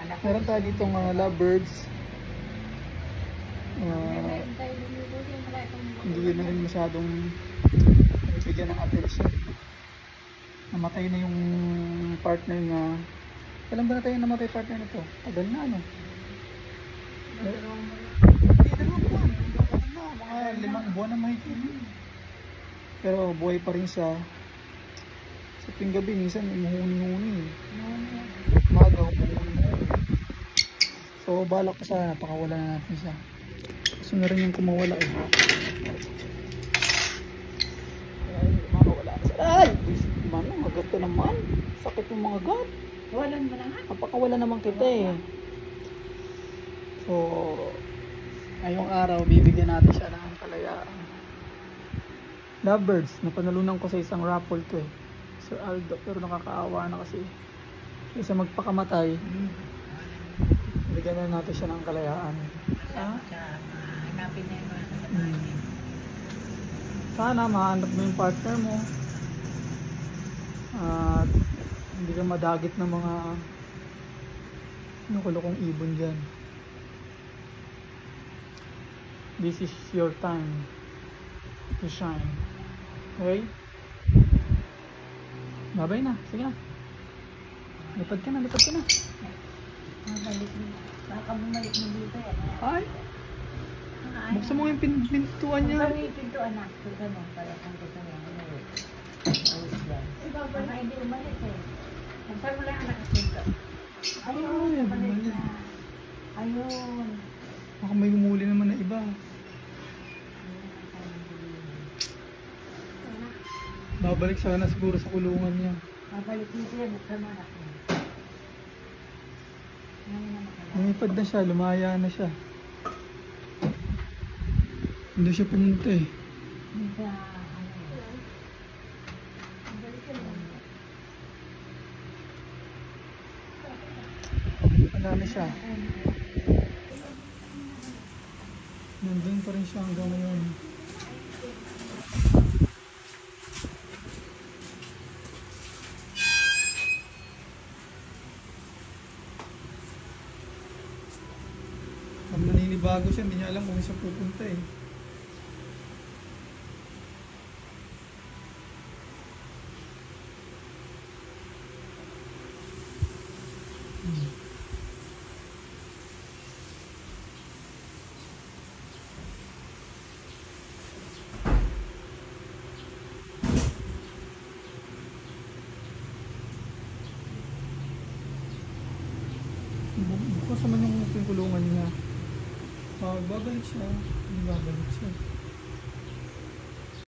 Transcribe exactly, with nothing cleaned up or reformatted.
Meron tayo dito mga lovebirds. Uh, hindi na rin masyadong bigyan ng attention. Namatay na yung partner nga. Kailan ba na tayo namatay partner nito? Tagal na ano? Eh, hindi dalawang buwan. Mga limang buwan na mahigit. Pero buhay pa rin siya. Sa tuwing gabi minsan umuhuni-huni. Maga umuhuni. So balak ko sana pakawala na natin siya. Gusto na rin yung kumawala eh. Ay, makawala na siya. Ay! Mano, magat ka naman. Sakit yung mga gat. Walan mo na nga. Napakawala naman kita eh. So, ngayong araw, bibigyan natin siya ng kalayaan. Lovebirds, napanalunan ko sa isang raffle to eh. Sir Aldo, pero nakakaawa na kasi. Kaysa magpakamatay, bigyan na natin siya ng kalayaan. Ha? Hanapin na yung mga Hmm. Sana mahanap mo yung partner mo. At hindi ka madagit ng mga nakulukong ibon dyan. This is your time to shine. Okay? Babay na. Sige na. Lipad ka na. Lipad ka na. Bumalik mo. Baka bumalik mo dito yan. Ay! Buksan mo yung pin pintuan niya. Buksan mo yung pintuan na. Buksan mo. Para kung gusto mo yung umuwi. Ayos yan. Baka hindi umalis eh. Buksan mo lang ang nakasinto. Ayun. Ay, Bumalik bumalik. na. Ayun. Baka may humuli naman na iba. Babalik sana siguro sa kulungan niya. Babalik mo siya. Buksan mo na. Lumipad na siya. Lumaya na siya. Hindi siya pumunta eh. Sa Wala na siya. Nandun pa rin siya hanggang ngayon. Pag naninibago siya, hindi niya alam kung saan pupunta eh. Hmm. Bukas naman yung kulungan niya. Pag babalik siya, hindi babalik siya.